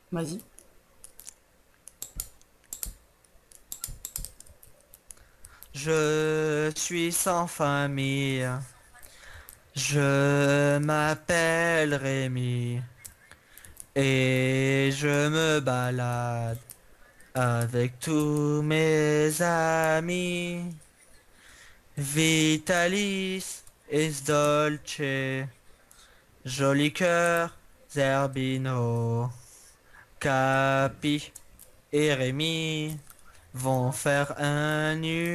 Vas-y. Je suis sans famille. Je m'appelle Rémi. Et je me balade avec tous mes amis. Vitalis et Dolce. Joli cœur, Zerbino. Capi et Rémi vont faire un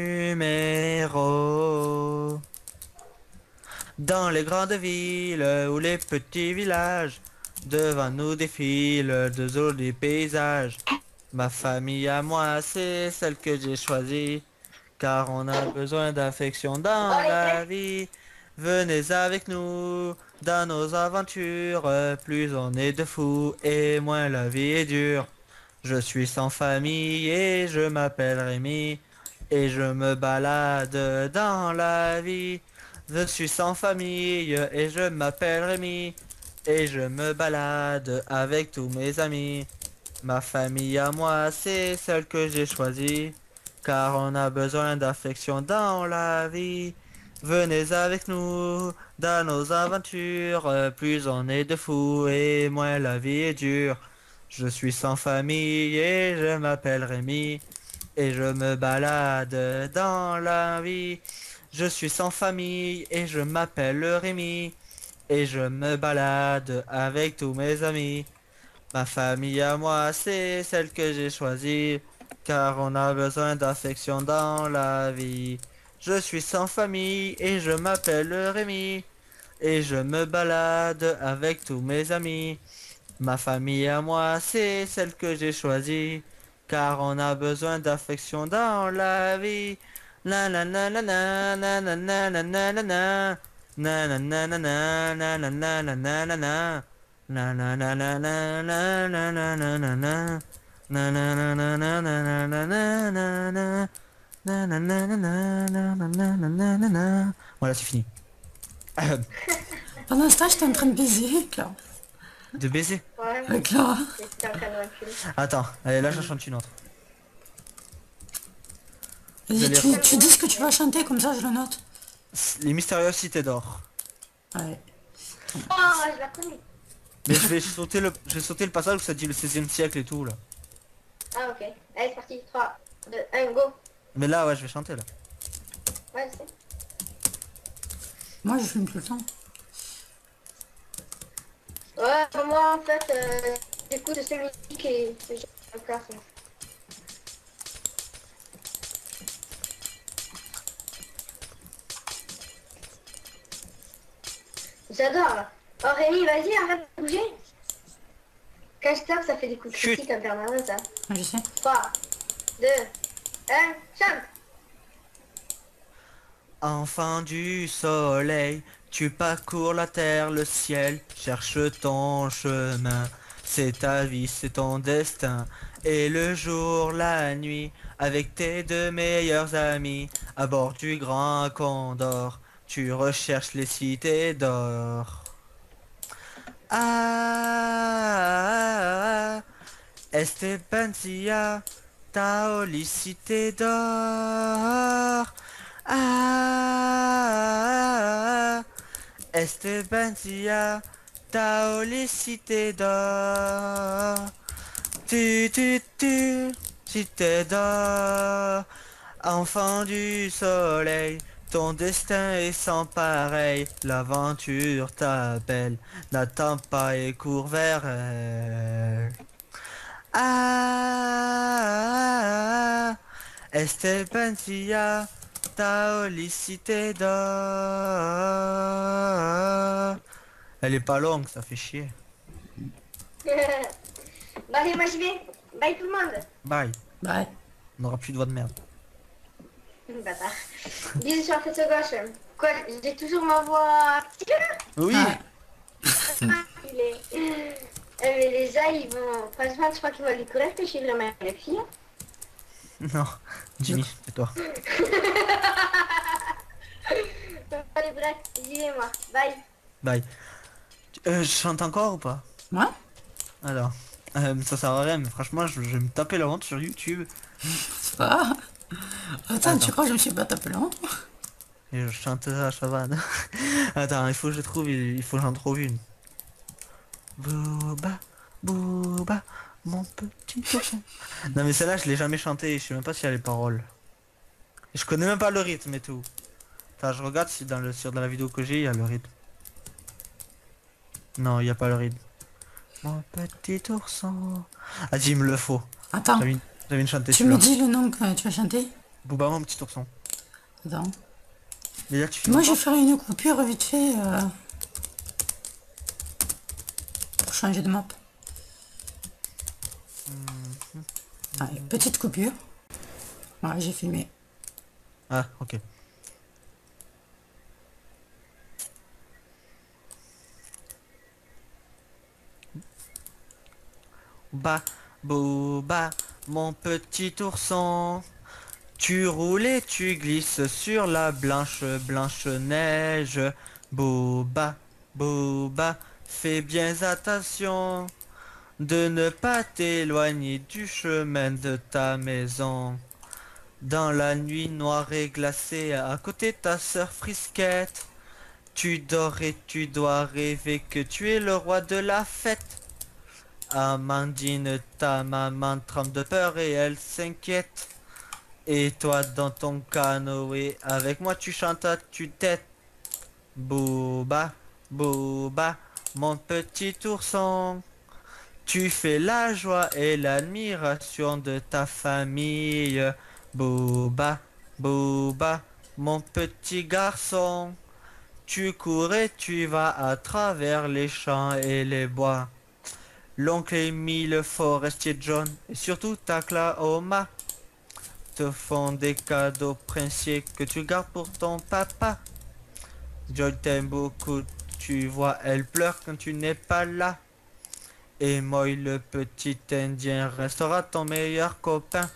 numéro. Dans les grandes villes ou les petits villages, devant nous défilent de jolis paysages. Ma famille à moi, c'est celle que j'ai choisie, car on a besoin d'affection dans la vie. Venez avec nous dans nos aventures, plus on est de fous et moins la vie est dure. Je suis sans famille et je m'appelle Rémi, et je me balade dans la vie. Je suis sans famille et je m'appelle Rémi, et je me balade avec tous mes amis. Ma famille à moi, c'est celle que j'ai choisie, car on a besoin d'affection dans la vie. Venez avec nous dans nos aventures, plus on est de fous et moins la vie est dure. Je suis sans famille et je m'appelle Rémi, et je me balade dans la vie. Je suis sans famille et je m'appelle Rémi, et je me balade avec tous mes amis. Ma famille à moi, c'est celle que j'ai choisie, car on a besoin d'affection dans la vie. Je suis sans famille et je m'appelle Rémi, et je me balade avec tous mes amis. Ma famille à moi, c'est celle que j'ai choisie, car on a besoin d'affection dans la vie. La la la la la la la la la la la la. Na na na na na na na na na na na na. Na na na na na na na na na na na. Na na na na na na na na na na na. Na na na na na na na na na na na. Voilà, c'est fini. Pendant ce temps, j'étais en train de baiser, Clara. De baiser. Ouais, Clara. j'étais en train de reculer. Attends, allez, là, j'en chante une autre. Vous Vas-y, allez... tu dis ce que tu vas chanter, comme ça je le note. Les mystérieuses cités d'or. Ouais. Oh, je la connais. Mais je vais sauter le passage où ça dit le 16e siècle et tout là. Ah, ok. Allez, c'est parti. 3, 2, 1, go. Mais là, ouais, je vais chanter là. Ouais, je sais. Moi, je fume tout le temps. Ouais, moi, en fait, j'écoute celui qui est... que j'ai en classe. J'adore, là. Oh, Rémi, vas-y, arrête de bouger. Quand je tape, ça fait des coups de Chut. critique en permanence, ça. Ouais, je sais. 3, 2, 1, chante. Enfant du soleil, tu parcours la terre, le ciel, cherche ton chemin. C'est ta vie, c'est ton destin. Et le jour, la nuit, avec tes deux meilleurs amis, à bord du grand Condor, tu recherches les cités d'or. Ah, Estebancia, Taolicité d'or. Ah, Estebancia, Taolicité d'or. Cité d'or. Enfant du soleil, ton destin est sans pareil. L'aventure t'appelle, n'attends pas et cours vers elle. Ah, Estebancia, Taolicité d'or. Elle est pas longue, ça fait chier. Bah, allez, moi, j'y vais. Bye, tout le monde. Bye. Bah, On n'aura plus de voix de merde. Bâtard. Bisous sur la fête gauche. Quoi, j'ai toujours ma voix particulière. Oui. ouais. Il est... mais les gens, ils vont... Franchement, je crois qu'ils vont découvrir que je suis vraiment une fille. Non. Jimmy, c'est toi. Allez, bref, j'y vais, moi. Bye. Bye. Je chante encore ou pas? Moi? Alors. Ça sert à rien, mais franchement, je vais me taper la honte sur YouTube. C'est pas... Attends, tu crois que je me suis pas tapé là? Et je chanterai à Chavannes. Attends, il faut que je trouve, il faut que j'en trouve une. Booba, Booba, mon petit cochon. Non mais celle-là, je l'ai jamais chantée, je sais même pas s'il y a les paroles. Et je connais même pas le rythme et tout. Attends, je regarde si dans la vidéo que j'ai, il y a le rythme. Non, il y a pas le rythme. Mon petit ourson. Ah, dis, il me le faut. Attends, J'avais une chanter tu me celui-là. dis le nom que tu vas chanter? Booba, mon petit ourson. Attends. Mais là, tu finis Moi, je pas. vais faire une coupure vite fait pour changer de map. Allez, petite coupure. Ouais, j'ai filmé. Ah, ok. Bah, Booba, mon petit ourson. Tu roules et tu glisses sur la blanche, blanche neige. Booba, Booba, fais bien attention de ne pas t'éloigner du chemin de ta maison. Dans la nuit noire et glacée, à côté de ta sœur Frisquette, tu dors et tu dois rêver que tu es le roi de la fête. Amandine, ta maman tremble de peur et elle s'inquiète. Et toi dans ton canoë, avec moi tu chantes à tue-tête. Booba, Booba, mon petit ourson. Tu fais la joie et l'admiration de ta famille. Booba, Booba, mon petit garçon. Tu cours et tu vas à travers les champs et les bois. L'oncle Émile, le forestier John et surtout Taklahoma te font des cadeaux princiers que tu gardes pour ton papa. Joy t'aime beaucoup, tu vois, elle pleure quand tu n'es pas là. Et moi, le petit indien restera ton meilleur copain.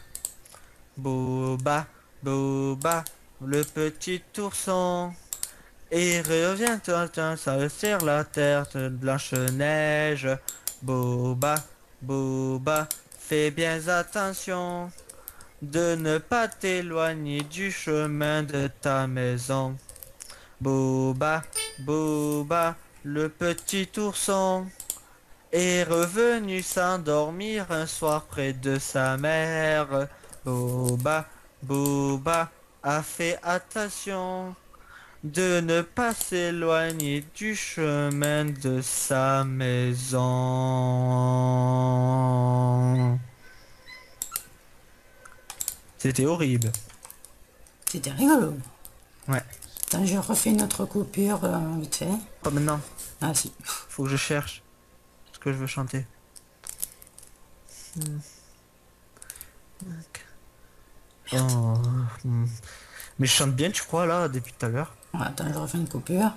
Booba, Booba, le petit ourson. Et revient, ça sur la terre de Blanche-Neige. Booba, Booba, fais bien attention de ne pas t'éloigner du chemin de ta maison. Booba, Booba, le petit ourson est revenu s'endormir un soir près de sa mère. Booba, Booba a fait attention de ne pas s'éloigner du chemin de sa maison. C'était horrible. C'était rigolo. Ouais. Attends, je refais une autre coupure vite fait. Pas maintenant. Ah si. Faut que je cherche ce que je veux chanter. Oh, mais je chante bien, tu crois, là, depuis tout à l'heure. Ouais, attends, je refais une coupure.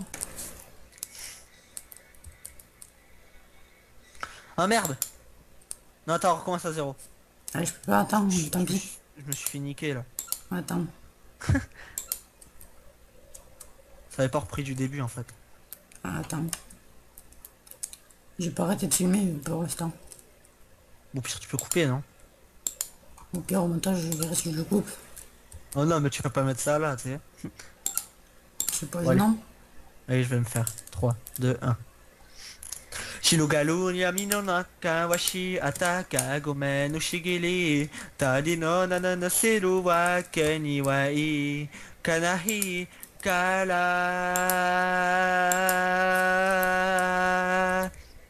Ah merde. Non, attends, on recommence à zéro. Ah, je peux pas attendre, tant pis. Je me suis fait niquer, là. Attends. Ça avait pas repris du début, en fait. Ah, attends. J'ai pas arrêté de filmer pour l'instant. Bon, pire, tu peux couper, non? Au pire, au montage, je verrai si je le coupe. Oh non, mais tu vas pas mettre ça là, tu sais. C'est pas Ouais. gênant. Allez, je vais me faire. 3, 2, 1. Shinugaru yami no naka washi ataka gomen no shigiri tadi no nana seru wa keni wa ii kanahi kara.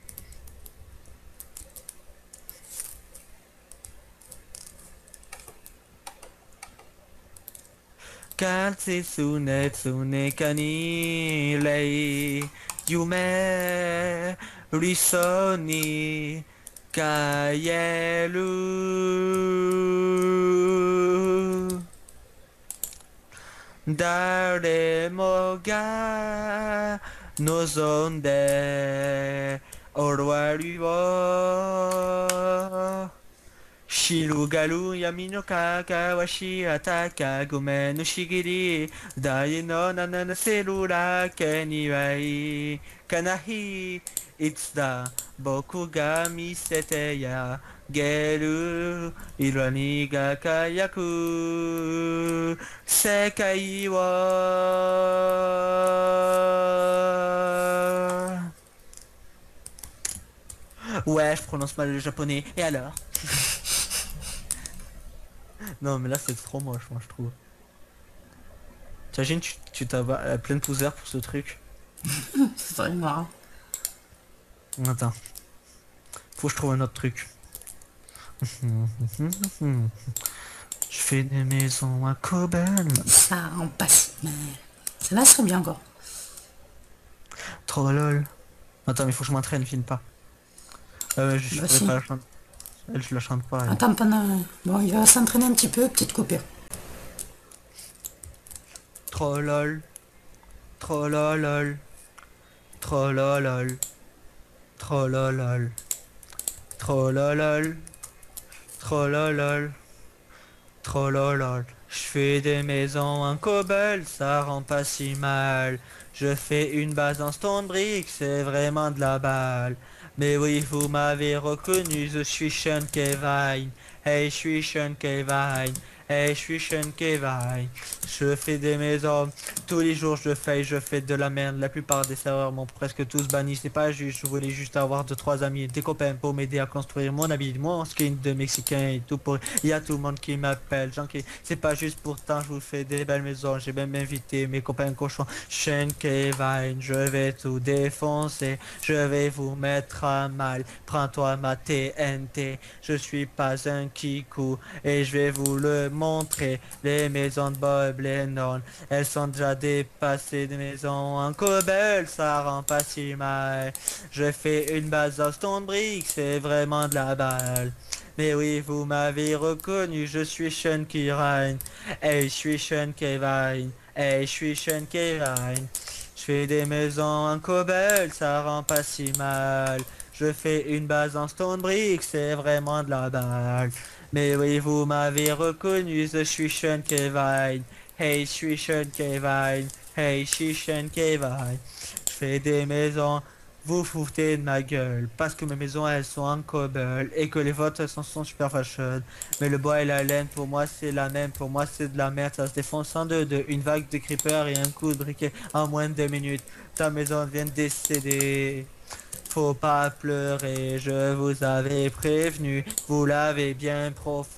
Katsu tsune tsune kani rei yume riso ni kaeru. Dare mo ga nozonde oroari wo Shirugaru yamino kakawashi ataka gomen no shigiri dai no nanana serura keni wai kanahi itsuda boku ga misete ya geru irani ga kayaku sekai wa. Ouais, je prononce mal le japonais. Et alors? Non, mais là, c'est trop moche, moi, je trouve. T'imagines, tu t'as à pleine pouce vert pour ce truc. C'est très marrant. Attends. Faut que je trouve un autre truc. Je fais des maisons à Cobel. Ça rend pas si mal. Ça va, serait bien encore. Trop lol. Attends, mais faut que je m'entraîne, filme pas. Je Bah, pourrais si. pas la chanter. Elle, je la chante pas. Elle. Attends, pendant... Bon, il va s'entraîner un petit peu, petite coupure. Trop lol. Trop lol. Trop lol. Trop lol. Trop lol. Trop lol. Trop lol. Je fais des maisons en cobble, ça rend pas si mal. Je fais une base en stone brick, c'est vraiment de la balle. Mais oui, vous m'avez reconnu, je suis Sean Kevin. Hey, je suis Sean Kevin. Hey, je suis Sean Kevin. Je fais des maisons. Tous les jours, je fais de la merde. La plupart des serveurs m'ont presque tous banni. C'est pas juste, je voulais juste avoir 2-3 amis, des copains pour m'aider à construire mon habit, mon skin de Mexicain et tout pour... Il y a tout le monde qui m'appelle, gens qui... C'est pas juste pourtant, je vous fais des belles maisons. J'ai même invité mes copains cochons. Sean Kevin, je vais tout défoncer. Je vais vous mettre à mal. Prends-toi ma TNT. Je suis pas un kikou et je vais vous le montrer. Les maisons de Bob Lennon, elles sont déjà dépassées. Des maisons en cobble, ça rend pas si mal. Je fais une base en stone brick, c'est vraiment de la balle. Mais oui, vous m'avez reconnu, je suis Sean Kevin. Hey, je suis Sean Kevin. Hey, je suis Sean Kevin. Je fais des maisons en cobble, ça rend pas si mal. Je fais une base en stone brick, c'est vraiment de la balle. Mais oui, vous m'avez reconnu, je suis Sean Kevin. Hey, je suis Sean Kevin. Hey, je suis Sean Kevin. Je fais des maisons, vous foutez de ma gueule. Parce que mes maisons, elles sont en cobble. Et que les vôtres, elles sont super fashion. Mais le bois et la laine, pour moi, c'est la même. Pour moi, c'est de la merde. Ça se défonce en deux. Une vague de creepers et un coup de briquet en moins de 2 minutes. Ta maison vient de décéder. Faut pas pleurer, je vous avais prévenu. Vous l'avez bien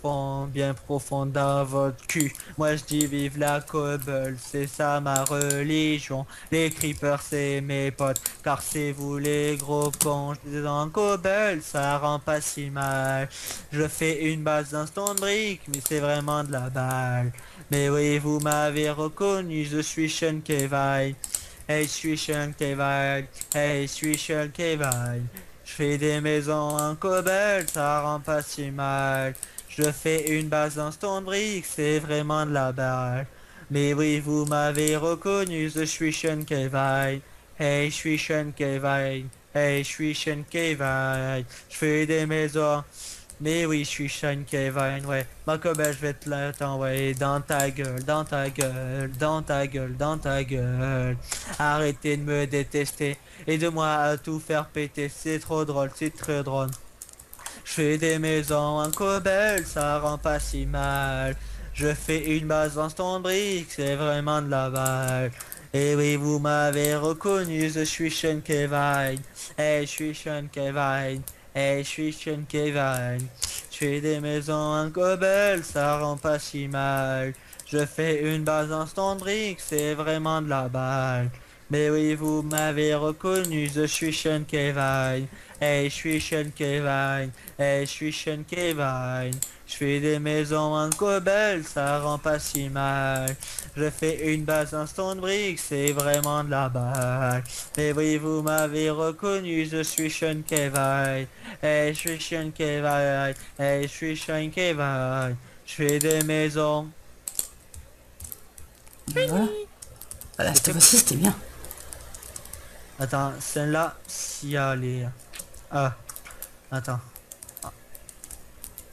profond dans votre cul. Moi je dis vive la cobble, c'est ça ma religion. Les creepers c'est mes potes, car c'est vous les gros cons. Je dis en cobble, ça rend pas si mal. Je fais une base d'un stone brick, mais c'est vraiment de la balle. Mais oui, vous m'avez reconnu, je suis Sean Kevin. Hey, je suis Sean Kevin. Hey, je suis Sean Kevin. Je fais des maisons en cobble, ça rend pas si mal. Je fais une base en stone brick, c'est vraiment de la balle. Mais oui, vous m'avez reconnu, je suis Sean Kevin. Hey, je suis Sean Kevin. Hey, je suis Sean Kevin. Je fais des maisons. Mais oui, je suis Sean Kevin, ouais. Ma cobble, je vais te t'envoyer dans ta gueule, dans ta gueule, dans ta gueule, dans ta gueule. Arrêtez de me détester. Aide-moi à tout faire péter. C'est trop drôle, c'est très drôle. Je fais des maisons en cobble, ça rend pas si mal. Je fais une base en stone brick, c'est vraiment de la balle. Et oui, vous m'avez reconnu, je suis Sean Kevin. Hey, je suis Sean Kevin. Hey, je suis Sean Kevin. Je fais des maisons en cobble, ça rend pas si mal. Je fais une base en stone brick, c'est vraiment de la balle. Mais oui, vous m'avez reconnu, je suis Sean Kevin. Hey, je suis Sean Kevin. Hey, je suis Sean Kevin. Je fais des maisons en cobble, ça rend pas si mal. Je fais une base en stone brick, c'est vraiment de la balle. Mais oui, vous m'avez reconnu, je suis Sean Kevin. Hey, je suis Sean Kevin. Hey, je suis Sean Kevin. Je fais des maisons. Voilà. Voilà, cette fois-ci, c'était bien. Attends, celle-là, s'il y a les... Ah, attends.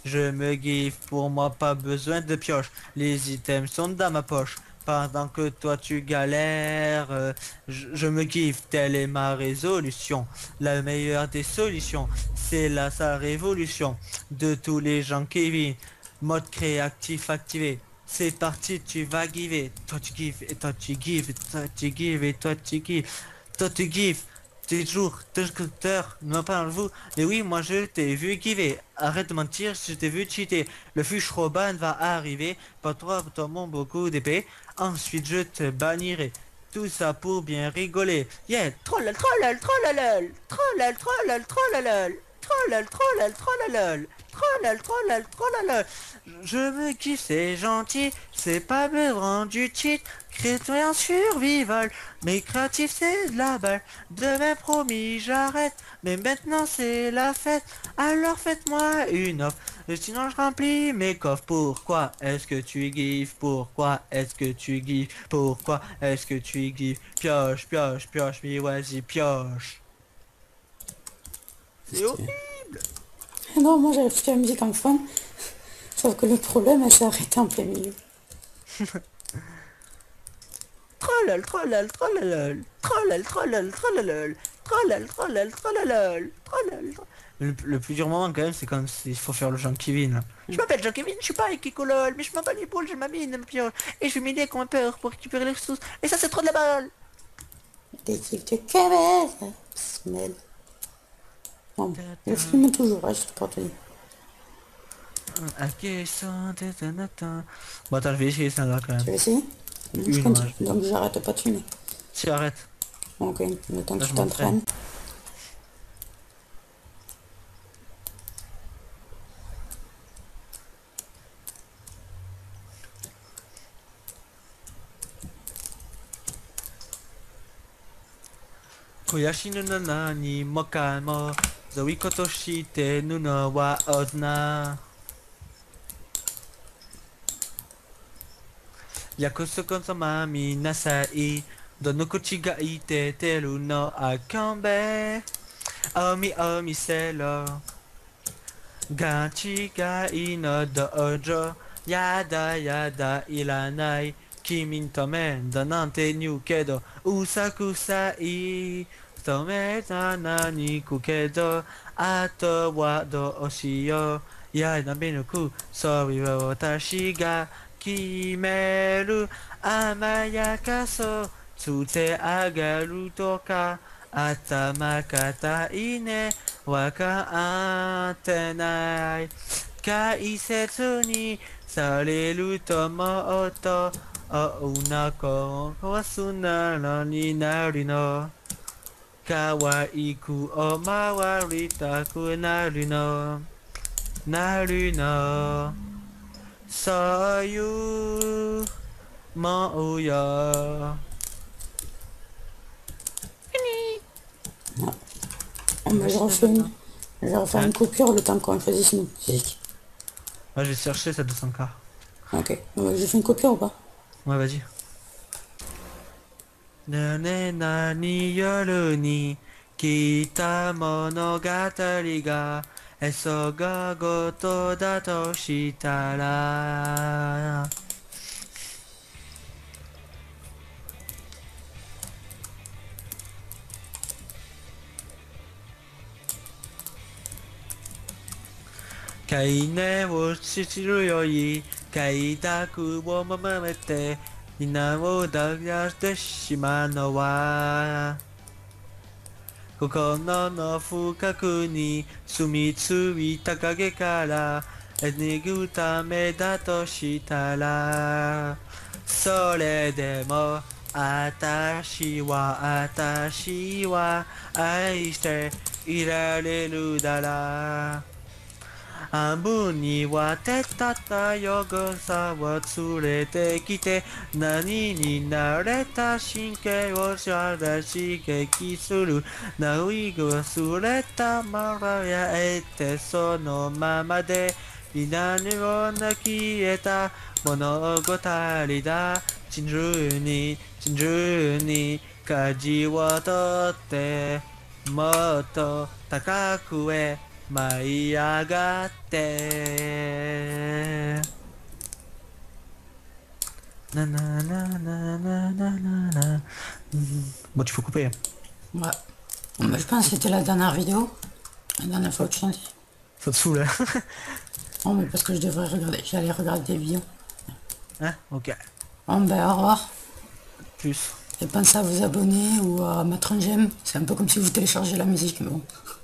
Je me gifle, pour moi pas besoin de pioche. Les items sont dans ma poche. Pendant que toi tu galères, je me gifle, telle est ma résolution. La meilleure des solutions, c'est sa révolution de tous les gens qui vivent. Mode créatif activé. C'est parti, tu vas giver. Toi tu gives, et toi tu gives, et toi tu gives, et toi tu gives. Toi tu gives. Tes jours, tes sculpteurs, non pas vous. Mais oui, moi je t'ai vu giver. Arrête de mentir, je t'ai vu cheater. Le Fushroban va arriver. Pas toi, mon beaucoup d'épée. Ensuite je te bannirai. Tout ça pour bien rigoler. Yeah, trollal, trollal, trollalal. Trollal, trollal, trollalal. Trollal, trollal, trollalal. Trollal, trollal, trollalal. Je me kiffe, c'est gentil. C'est pas besoin du cheat. Chrétien survival. Mais créatif, c'est de la balle. Demain promis, j'arrête. Mais maintenant, c'est la fête. Alors faites-moi une offre. Sinon, je remplis mes coffres. Pourquoi est-ce que tu gives? Pourquoi est-ce que tu gives? Pourquoi est-ce que tu gives? Pioche, pioche, pioche, mais vas-y, pioche. C'est Ok. Non, moi j'avais foutu la musique en fond. Sauf que le problème, elle s'est arrêtée en plein milieu. Trollal, trollal, trollalal. Trollal, trollal, trollalal. Trollal, trollal, trollalal. Trollal. Le plus dur moment quand même, c'est quand il faut faire le Jean Kevin. Là. Je m'appelle Jean Kevin, je suis pas avec Kikolol, mais je m'en bats les boules, je m'amine, et je vais m'aider qu'on a peur pour récupérer les ressources. Et ça, c'est trop de la balle. L'équipe de Québec. Smell. Bon, je filme toujours, je sais pas te dire. Bon, attends, je vais essayer ça là quand Tu même. veux essayer? Je continue, donc j'arrête pas de filmer. Si, arrête. Ok, le temps que Là, tu je m'entraîne. t'entraînes. Koyashi no nana ni mokamo. Zoe koto shite nuno wa ozna. Yakuso konsama minasai. Dono kochi ga ite teru no akambe. Omi omi selo. Gachi ga ino dojo. Yada yada ilanai. Kimin tome danante niu kedo. Usaku sai. Tome tana ni kukedo. Ato wa do oshiyo. Ya nabe no ku. Sorry wa watashi ga. Kimeru. Amayaka so. Tsute agaru toka. Atama kata ine. Waka antenai. Kaisetsu ni sareru tomoto. Unako wasuna no ni naru no. Kawaiku o mawaritaku naru no. Naru no. Soyu mouya. Mais je refais une coupure le temps qu'on choisisse une musique. Ouais, je vais chercher ça 200K. Ok, je fais une coupure ou pas? Ouais, vas-y. Nane nani yoru ni kita monogatari ga eso ga goto da to shitara. Kaine wo shichiru yori kaitaku wo mamete ina wo dagashite shimano wa Kokono no fukaku ni sumitsui takage kara enigu tame da to shitara Sore demo atashi wa aishite irareru dara半に割ってたったよぐさを連れてきて何に慣れた神経を刺激するナウイグ忘れたままやえてそのままで何をな消えた物語だ真珠に舵を取ってもっと高くへ Maïagate. Nanananananana. Bon, tu faut couper. Hein. Ouais. Bon, bah, je pense que c'était la dernière vidéo. La dernière fois que je chantais. Ça te saoule, hein? Oh, mais parce que je devrais regarder. J'allais regarder des vidéos. Hein? Ok. Bon, ben, au revoir. Plus. Et pensez à vous abonner ou à mettre un j'aime. C'est un peu comme si vous téléchargez la musique, mais bon.